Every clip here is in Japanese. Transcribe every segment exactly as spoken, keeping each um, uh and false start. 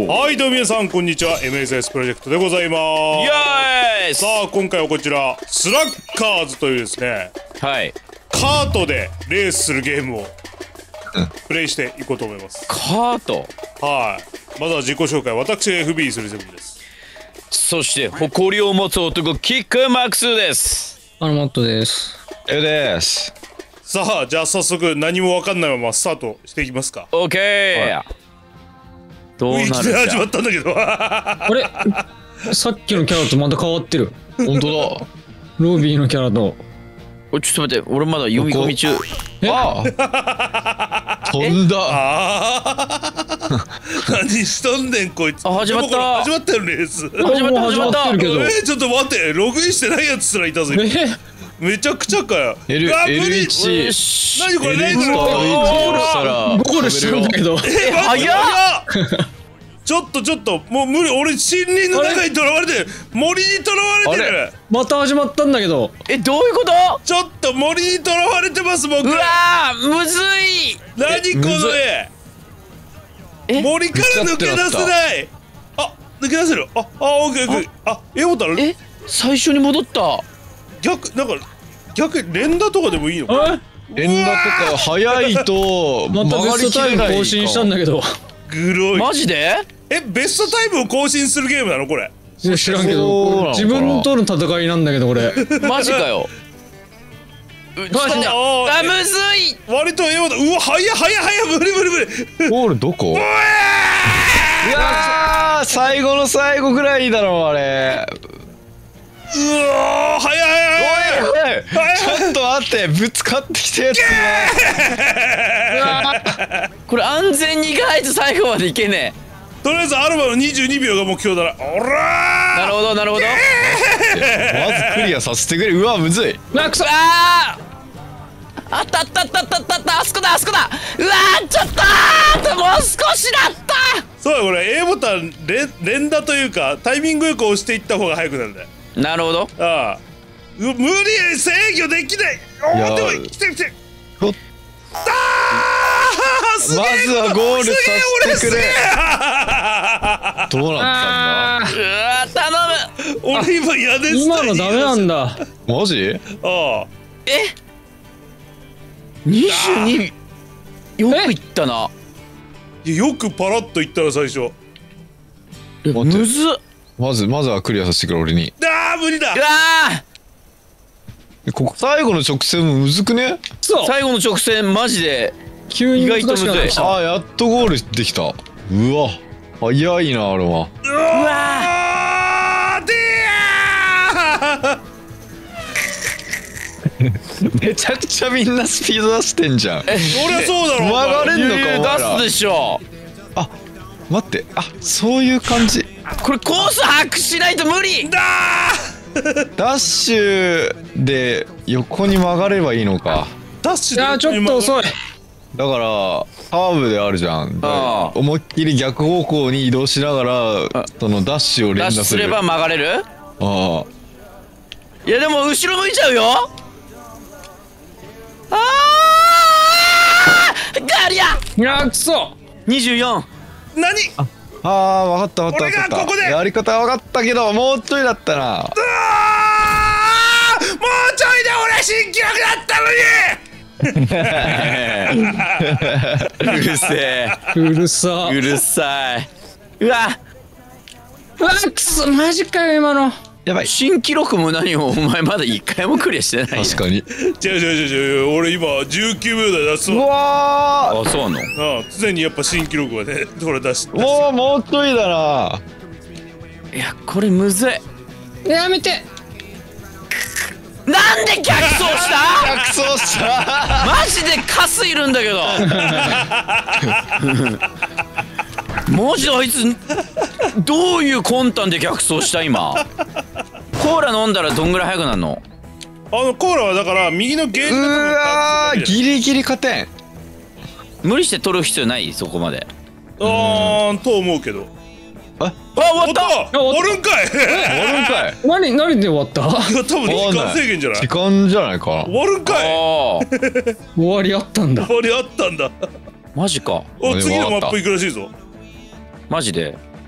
はいどうも皆さんこんにちは エムエスエス プロジェクトでございます。 イエーイ。 さあ今回はこちらスラッカーズというですね、 はい。 カートでレースするゲームをプレイしていこうと思います。 カート。 はい、まずは自己紹介。私 エフビースリーセブン です。 そして誇りを持つ男キックマックスです。 アルマットです。 エです。 さあじゃあ早速何も分かんないままスタートしていきますか。 オッケー。どうなるんだ。 いきなり始まったんだけどあれさっきのキャラとまた変わってる。 本当だ。 ロビーのキャラと。 おちょっと待って、俺まだ読み込み中。 ああ飛んだ。 あ何しとんねんこいつ。 あ始まった。 始まったよレース。 始まった始まった。 えー、ちょっと待ってログインしてないやつすらいたぞ。めちゃくちゃかよ。 L うわ無理。 L1 何これ何これ。 ゴールしたんだけど。 え早っ。ちょっとちょっともう無理。俺森林の中に囚われてる。森に囚われてる。 また始まったんだけど。 えどういうこと。 ちょっと森に囚われてます僕。 うわーむずい。 何この絵。 え森から抜け出せない。あ抜け出せる。ああオッケーオッケー。あエモタル。 え最初に戻った。 逆なんか逆に連打とかでもいいのか。 連打とか早いとまたベストタイム更新したんだけど。 グロい。 マジで。 えベストタイムを更新するゲームなのこれ。 いや知らんけど自分との戦いなんだけどこれ。 マジかよ。マジで。あむずい。 割とエモだ。うわ早い早い早い無理無理無理。 ゴールどこ。うわー最後の最後ぐらいだろあれ。 うわー早い早い早いちょっと待ってぶつかってきたやつがこれ安全にいかないと最後までいけねえ。とりあえずアルバのにじゅうにびょうが目標だな。おらーなるほどなるほど。 まずクリアさせてくれ。うわむずい。 マックスあーあったあったあったあったあったあったあそこだあそこだ。うわーちょっとーもう少しだった。 そうだこれ A ボタン連連打というかタイミングよく押していった方が早くなるんだよ。 なるほど。 ああ無理制御できない。おおでも来て来て。ああすげえ。 まずはゴールさせてくれ。どうなったんだ。 うわ頼む。俺今やで今のダメなんだ。 マジ。 ああえにじゅうによくいったな。 よくパラッといったら最初。 むずっ。 まずまずはクリアさせてくれ俺に。 ああ無理だ。 うわここ最後の直線もむずくね。 そう最後の直線マジで急に意外とむずい。 ああやっとゴールできた。うわ早いなあれは。 うわーでーめちゃくちゃみんなスピード出してんじゃん。 そりゃそうだろ。 曲がれんのかお前ら。 出すでしょ。 あ待ってあそういう感じ。 これコース把握しないと無理だー。ダッシュで横に曲がればいいのか。 ダッシュで。 いやちょっと遅い。 だからカーブであるじゃん。思いっきり逆方向に移動しながらそのダッシュを連打する。 ダッシュすれば曲がれる。 ああいやでも後ろ向いちゃうよ。あーガリア。 いやくそにじゅうよん。 何。 ああ分かった分かった分かった。やり方分かったけどもうちょいだったな。 もうちょいで俺新記録だったのに。 うるせえうるさうるさい。うわうわくそマジかよ今の。 やばい新記録も何もお前まだ一回もクリアしてない。 確かに。 違う違う違う違う俺今じゅうきゅうびょうだい出すわ。 うわあそうなの。 ああ常にやっぱ新記録はねほら出しーもうもうちょいだな。 いやこれむずい。 やめて。 なんで逆走した逆走したマジでカスいるんだけどマジであいつどういう魂胆で逆走した今。コーラ飲んだらどんぐらい速くなるの。 あのコーラはだから右のゲーうジの部分わーギリギリ勝てん。 無理して取る必要ないそこまで。 あーんと思うけど。 ああ終わった終わるんかい。 終わるんかい。 何何で終わった。 いや多分時間制限じゃない。 時間じゃないか。 終わるんかい。 あ終わりあったんだ。 終わりあったんだ。 マジか。 お次のマップ行くらしいぞ。 マジで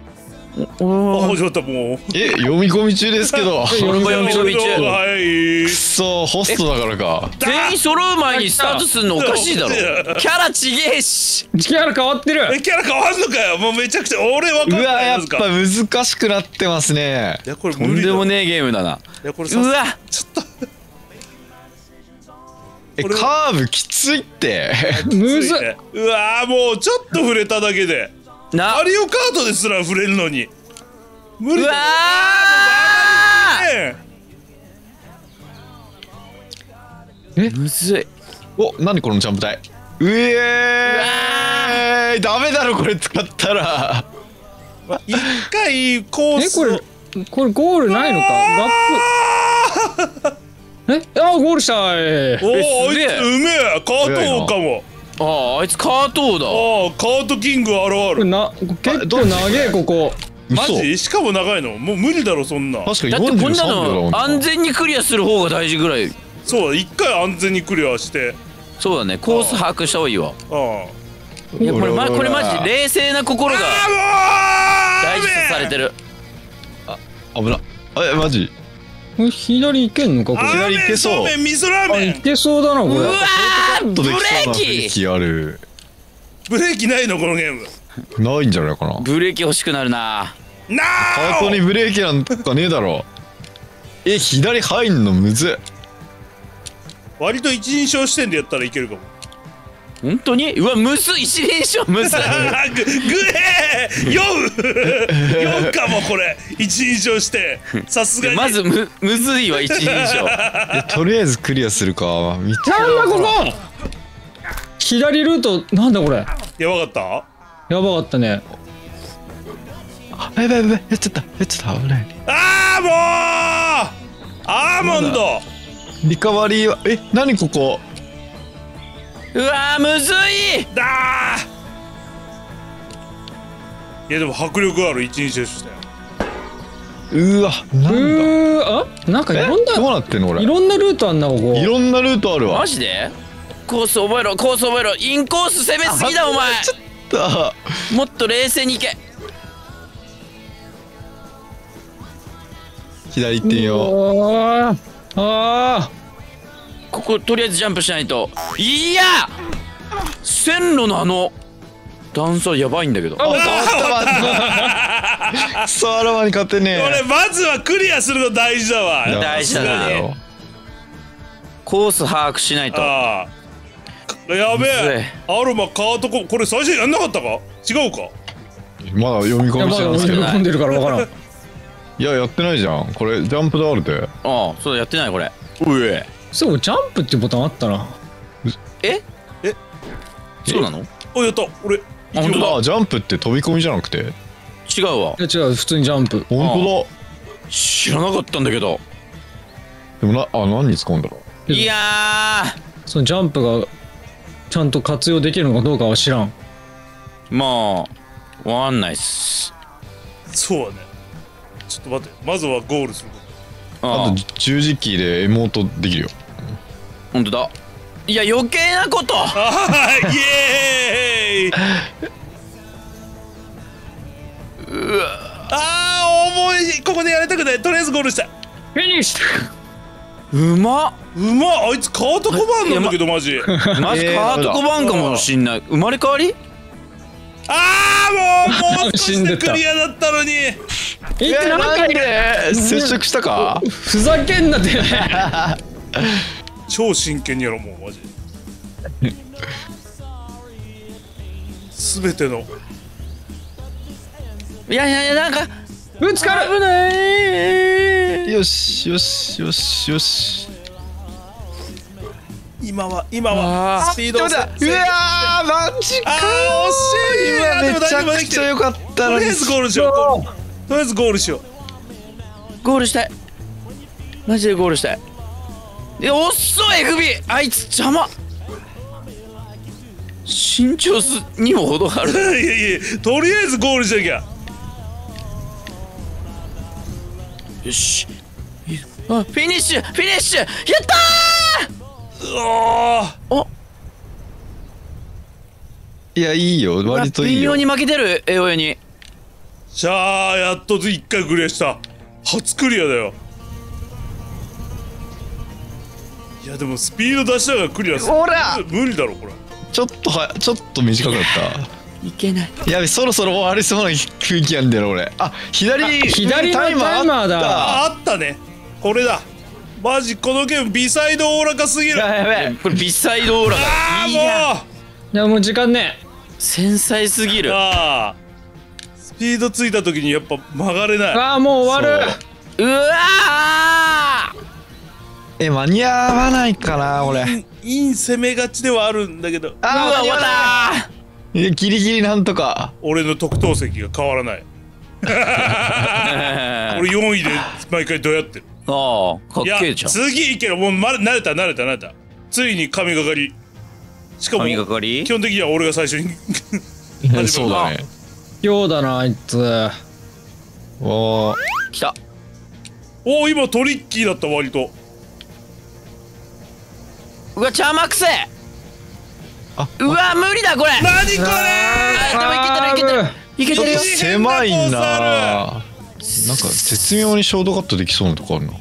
あ始まったもう。 え読み込み中ですけど俺も読み込み中。 はいくそホストだからか。 全員揃う前にスタートするのおかしいだろ。キャラちげえし。 キャラ変わってる。 えキャラ変わんのかよ。もうめちゃくちゃ俺わかんうわないやっぱやつか。 難しくなってますね。 いやこれとん無理だ。 でもねえゲームだな。 いやこれさうわちょっとえカーブきついってむずっ。 うわーもうちょっと触れただけでな。 マリオカートですら触れるのに無理だうわねーむずい。 お何このジャンプ台。うえーダメだろこれ使ったら。 一回コースえこれこれゴールないのか。ラップ。えあゴールしたい。 おえおあいすげえつうめえカート王かも。 あああいつカート王だ。 ああカートキングあるある。 これな結構長えここ。 マ嘘ジしかも長いのもう無理だろそんな。 確かにだってこんなよんじゅうさんびょうだもんの安全にクリアする方が大事ぐらい。 そうだ一回安全にクリアしてそうだね、コース把握した方がいいわ。 ああいやこれまこれマジ冷静な心が大事とされてる。 危な。えマジこれ左行けんのかこれ。 左行けそうラーメン味噌ラーあメン行けそうだなこれ。 うわーブレとできそうなーキ雰囲気ある。 ブレーキないのこのゲームないんじゃないかな。 ブレーキ欲しくなるな。 なカーあトにブレーキなんかねえだろ。え左入んのむずっ。 割と一人称視点でやったらいけるかも本当にうわむずい一連勝むずい。 ぐぐえー酔う酔うかもこれ一人称してさすがにまずむむずいわ一連勝。 えとりあえずクリアするか。見てなんだここ。左ルートなんだこれ。 やばかったやばかったね。 あやばいやばいやっちゃったやっちゃった危ない。 ああもうアーモンドリカバリーはえ何ここ。 うわーむずい。 だーいやでも迫力ある一人称してうわなんだ。 うーあなんかいえろんなどうなってんのこれ。 いろんなルートあんなここ。 いろんなルートあるわ。 マジでコース覚えろコース覚えろ。インコース攻めすぎだお前。 ちょっともっと冷静にいけ。 左行ってみよう。 あーあこことりあえずジャンプしないと。いや線路のあの段差やばいんだけど。 ああクソアラマに勝てねえ。 これまずはクリアするの大事だわいや大事だなそうよ。 コース把握しないと。 ああやべむずいえアロマカートコこれ最初やんなかったか違うかまだ読み込みあやばい俺してますけど。 込んでるからわからん。 いややってないじゃんこれジャンプであるで。 ああそうだやってないこれ。うえそうジャンプってボタンあったな。 ええそうなの。 おやった俺あ本当だあジャンプって飛び込みじゃなくて。 違うわいや違う普通にジャンプ。 本当知らなかったんだけど。 だ。でもなあ何に使うんだろう。 いやそのジャンプがちゃんと活用できるのかどうかは知らん。 ーまあわかんないっす。 そうだねちょっと待ってまずはゴールするあああと十字キーでエモートできるよ。 ほんとだ。いや余計なこと。 ああイエーイああ重いここでやりたくないとりあえずゴールしたフィニッシュ。 うまっ。 うまっあいつカートコバンなんだけどマジマジカートコバンかもしんない。生まれ変わり。 ああもうもう少しで死んでたクリアだったのにえってなんかで接触したか。 ふざけんなって。 超真剣にやろうもうマジ全てのいやいやいやなんかぶつかる。 危ない。 よしよしよしよし。 今は今はあースピードをせうわーマジかあー惜しい今めちゃくちゃ良かったのに。 とりあえずゴールしようゴールとりあえずゴールしようゴールしたい。マジでゴールしたい。え遅い エフビー あいつ邪魔。身長すにも程がある。 いやいやとりあえずゴールしなきゃよしあフィニッシュフィニッシュやったうわー。おいやいいよ割といいよ。 微妙に負けてるエオヨに。 しゃあ、やっといっかいクリアした。初クリアだよ。いやでもスピード出しながらクリアする。 ほら無理だろこれ。 ちょっとはちょっと短かったいけない。 やべ、そろそろ終わりそうな雰囲気やんだよ俺。あ、左左のタイマーだ。 あ、あったね。これだ。マジこのゲームビサイドおおらかすぎる。 やべえ、これビサイドオーラあがいやあもいやもう時間ね。 繊細すぎう。 る。 ああ。スピードついた時にやっぱ曲がれない。 ああもう終わる。 うわーえ、間に合わないかな俺。 イン攻めがちではあるんだけど、 うわ終わったえ、ギリギリなんとか。 俺の特等席が変わらない。 ー俺よんいで毎回どうやってる。 ああかっいやけえじゃん。 次いける。もうま慣れた慣れた慣れた。ついに神がかり。しかも神がかり基本的には俺が最初にそうだね。 ようだなあいつ。 おー、 来た。 おお、今トリッキーだった割と。 うわ邪魔くせえ。 あ、 うわ無理だこれ。 何これあでもいけてるいけてるいけてるよ。 狭いな。なんか絶妙にショートカットできそうなとこあるな。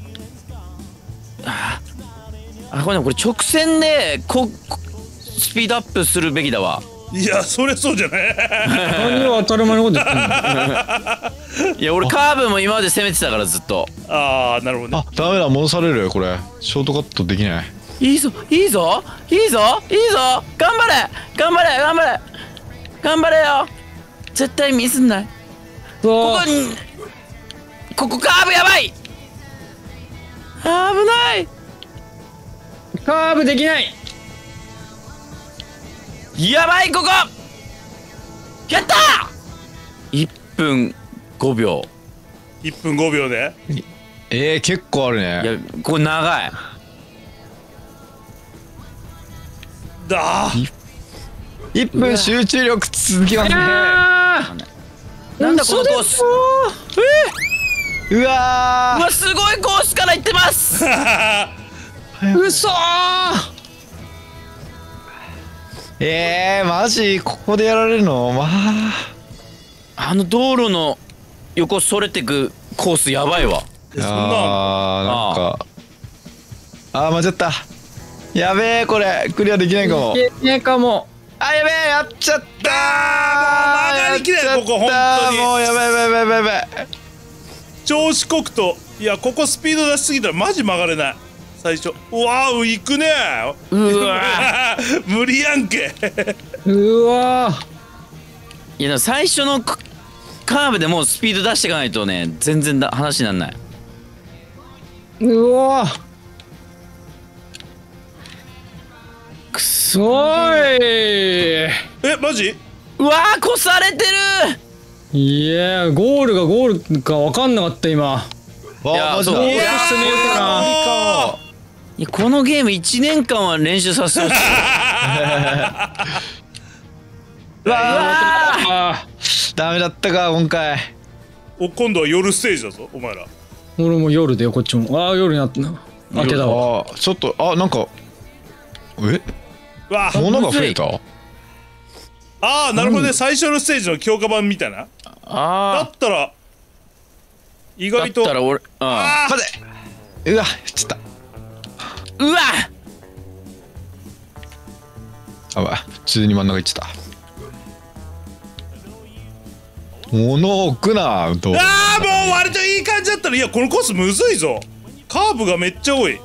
あこれこれ直線でここスピードアップするべきだわ。 いやそりゃそうじゃない何を当たり前のこと言ってんの。 いや俺カーブも今まで攻めてたからずっと。 ああなるほどね。 あ、ダメだ、戻されるよこれ。ショートカットできない。 いいぞいいぞいいぞいいぞ頑張れ頑張れ頑張れ頑張れよ。絶対ミスんない。 そうここにここカーブやばい。危ないカーブできない。 やばいここやったーいっぷんごびょいっぷんごびょうで。 えー、結構あるう。いね。 やこれ長い。 だーいっぷん集中力続きますね。 あなんだこのコース。 うわうわすごいコースから行ってます。 ーうそー。 えー、マジここでやられるの。まああの道路の横それてくコースやばいわ。 えそんなあーなんかあー間違った。やべえ、これクリアできないかも。 いけねえかも。 あ、やべえ、やっちゃったー。 あーもう曲がりきれないここ本当にもうやばいやばいやばいやばい。 調子こくと。いやここスピード出しすぎたらマジ曲がれない。最初うわー行くねうわ無理やんけうわー。 いやでも最初のカカーブでもうスピード出していかないとね全然だ話にならない。 うわー。 くすごい。 えマジ。 うわーこされてる。 いやゴールがゴールか分かんなかった今。 わあ、マジだ。 そうゴールしてねえかな。 あいやこのゲームいちねんかんは練習させてほしい。うわあダメだったか今回。 お今度は夜ステージだぞお前ら。 ー俺も夜だよこっちも。ああ夜になったな。明けだわ。 あーちょっと、あ、なんかえわあ物が増えた。 あーなるほどね。最初のステージの強化版みたいな。だあったら意ーだっ外とたら俺ああ待て。うわ、ちょっと。 ーうわあば、普通に真ん中行っちゃった。物を置くなと。 あーもう割といい感じだったら。いやこのコースむずいぞ。カーブがめっちゃ多い。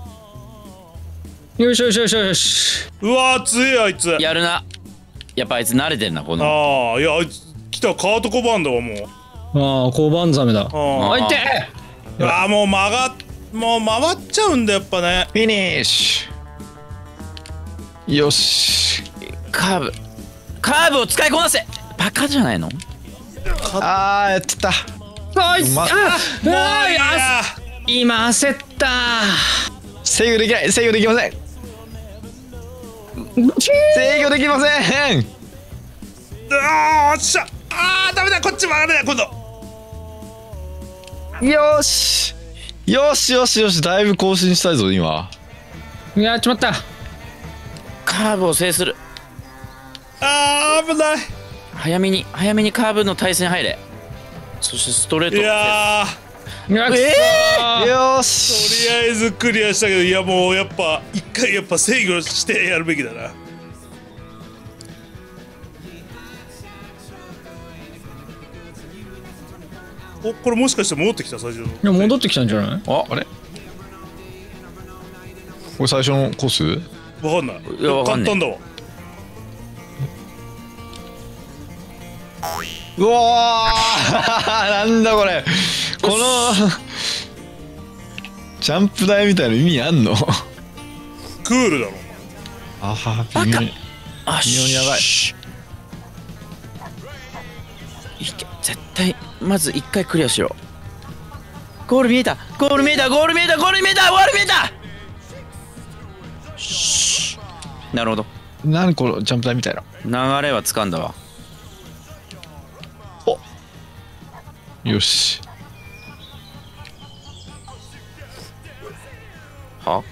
よしよしよしよし。 うわー強いあいつ。 やるな。やっぱあいつ慣れてんなこの。 ああいやあいつ来た。カートコバンだわもう。 ああ小判ザメだ。 ああいてーあーもう曲がっもう回っちゃうんだやっぱね。 フィニッシュ。よし。 カーブカーブを使いこなせ。バカじゃないの。 あー、やっちゃった。 あいつまあもういいあやあ今焦った制御できない。制御できません。制御できません。 あーおっしゃ。あーダメだこっち曲がれない今度。 よしよしよしよし。だいぶ更新したいぞ今。 やっちまった。 カーブを制する。 あー危ない。 早めに早めにカーブの対戦入れ。 そしてストレート。 いやいや、くそえーよーーとし。 りあえずクリアしたけど、いやもうやっぱ一回やっぱ制御してやるべきだな。お、これもしかして戻ってきた最初の。 いや、戻ってきたんじゃない？ あ、 あれこれ最初のコース？ わかんない。 いやわかんねえ簡単だわ。 うわーなんだこれ。このジャンプ台みたいな意味あんの？ クールだろ。 あは微妙にあ、 微妙にやばい。 いけ、絶対まず一回クリアしよう。ゴール見えた、ゴール見えた、ゴール見えた、ゴール見えた、ゴール見えた。しなるほど。 何このジャンプ台みたいな。 流れは掴んだわ。 よし。 は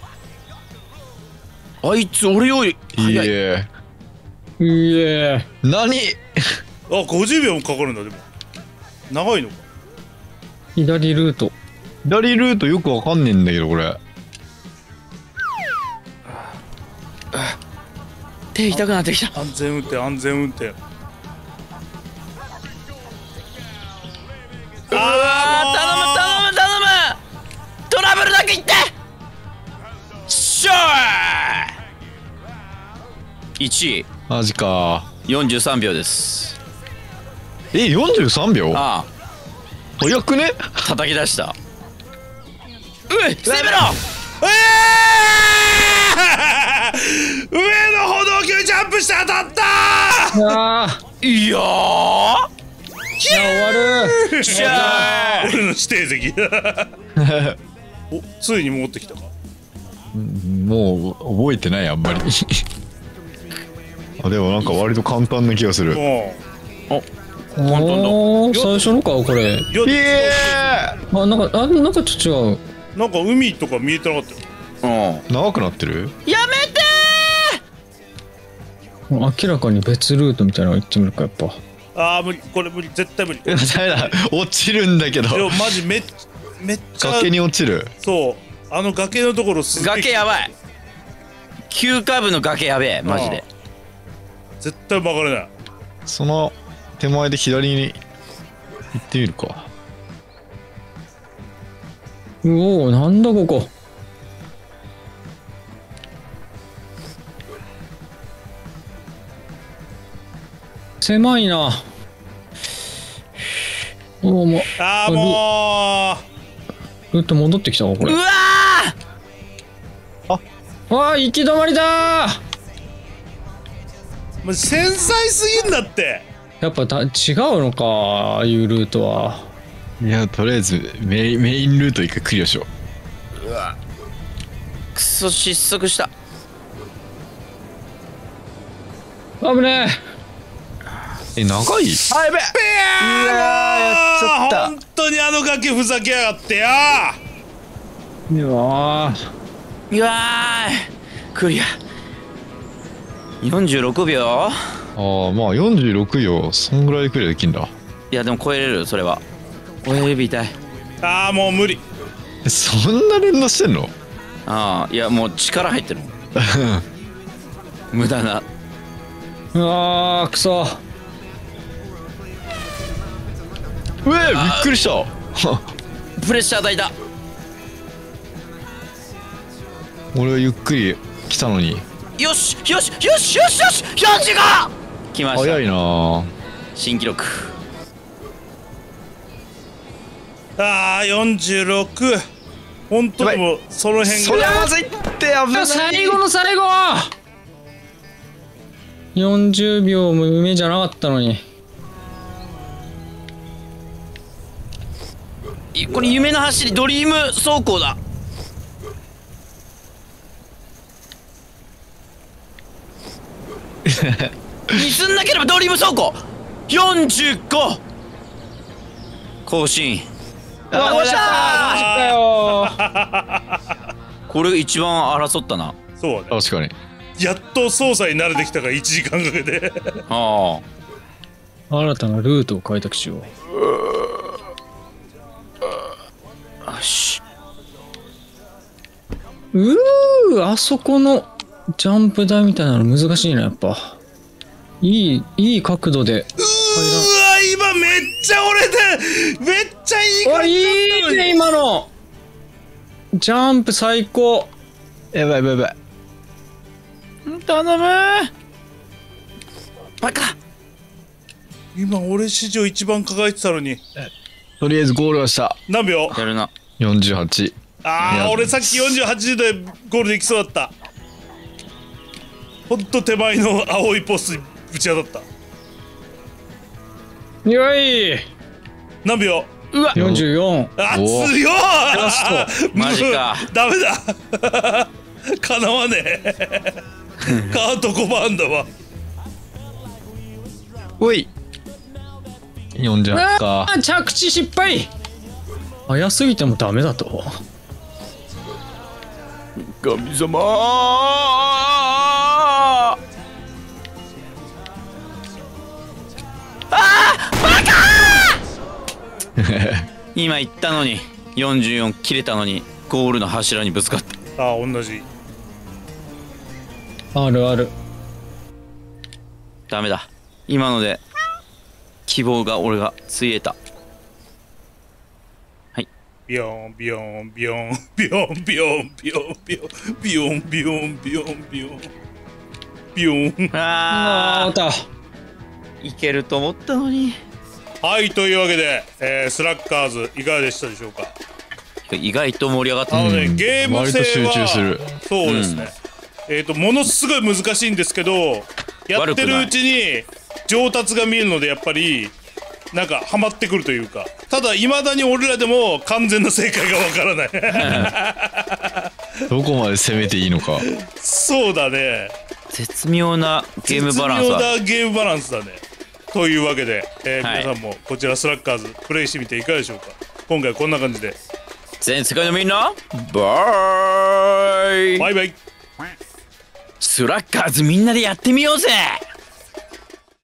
あいつ俺よりい早い。 え。 いえ。 何？ あ、ごじゅうびょうもかかるんだ。でも長いのか。 左ルート。 左ルートよくわかんねえんだけどこれ。 手痛くなってきた。 安全運転、安全運転。 ああ、頼む頼む頼む。トラブルだけ言って。しょーいちいマジか。 よんじゅうさんびょうです。 え、よんじゅうさんびょう？ ああ、 早くね？ 叩き出した。うい、攻めろ。 えー、上の歩道橋ジャンプして当たったー。 あいやー、 あ。いや、終わる。 しゃー。 俺の指定席。お、ついに戻ってきたか。 もう覚えてないあんまり。あ、でもなんか割と簡単な気がする。 うん。 お、簡単だ。 おー、最初のか、これ。 いや、 イエあ、なんか、あ、なんかちょっと違う。 なんか海とか見えてなかったよ。 うん。 ー長くなってる？ やめて明らかに別ルートみたいなの行ってみるか、やっぱ。 ああ、無理、これ無理、絶対無理。いダメだ、落ちるんだけど。 や、マジめ、めっちゃ。 崖に落ちる。 そう、あの崖のところすー。崖やばい。急カーブの崖やべえ、マジで。 絶対曲がれない。 その手前で左に行ってみるか。 うおー、なんだここ。狭いな。おお、もう、 ああ、もルート戻ってきたわ、これ。 うわわあ、行き止まりだー。 う、もう繊細すぎんだって。 やっぱだ違うのか、ああいうルートは。 いや、とりあえずメインメインルート一回クリアしよう。 ー、うわ、くそ失速した。 危ねえ、長い？あ、やべえ。 うわー、 やっちゃった本当にあの崖ふざけやがってよえ。いやー、 うわー、クリア。よんじゅうろくびょう。 ああ、まあよんじゅうろくびょう、そんぐらいでクリアできんだ。 いやでも超えれる、それは。親指痛い。 ああ、もう無理。 え、そんな連動してんの？ ああ、いやもう力入ってるもん。無駄な。 うわー、くそ。 うえ、びっくりした。 プレッシャー与えた。 俺はゆっくり来たのに。 よしよしよしよしよし、よんじゅうご来ました。 早いなあ。 新記録。 ああ、よんじゅうろく。本当にもうその辺それはまずいって危ない。 最後の最後よんじゅうびょうも夢じゃなかったのに。 いこれ夢の走り、ドリーム走行だ。ミスんなければドリーム走行。よんじゅうご更新。 うわ、マジかよ。 これ一番争ったな。 そうね。 確かに。 やっと操作に慣れてきたからいちじかんかけて。 ああ、 新たなルートを開拓しよう。 うー、あそこのジャンプ台みたいなの難しいな、やっぱ。いい、いい角度で。 うーわ、今めっちゃ折れて、めっちゃいいあ、 感じだったのに。 いいね、今の。ジャンプ最高。 やばいやばいやばい。 頼むー。バカ。 今俺史上一番輝いてたのに。 とりあえずゴールはした。 何秒？ やるな。 よんじゅうはち。いああ、 や俺さっきよんじゅうはちでゴールできそうだった。ほんと手前の青いポストにぶち当たった。 よい。 何秒？ うわ。 よんじゅうよん。 あ、強おい。 ラストマジか。 ダメだ。かなわねえ。カートごばんだわ。 おい。よんじゅうはちか。 あ、着地失敗。早すぎてもダメだと。 神様ああバカ今言ったのによんじゅうよん切れたのにゴールの柱にぶつかった。 ああ、同じ。 あるある。 ダメだ。今ので希望が俺がついえた。 ビヨンビヨンビヨンビヨンビヨンビヨンビヨンビヨンビヨンビヨンビヨンビヨン。 あー、 ああーいけると思ったのに。 はい、というわけで、えー、スラッガーズいかがでしたでしょうか。 意外と盛り上がってあのね、 うんゲーム性は割と集中する。 そうですね、えっ、とものすごい難しいんですけど、やってるうちに上達が見えるので、やっぱりなんかハマってくるというか。ただいまだに俺らでも完全な正解がわからないどこまで攻めていいのか。 そうだね、 絶妙なゲームバランス絶妙は。 なゲームバランスだね。というわけで、えーはい皆さんもこちらスラッガーズプレイしてみていかがでしょうか。今回こんな感じで全世界のみんなバイバイバイ。 スラッガーズみんなでやってみようぜ。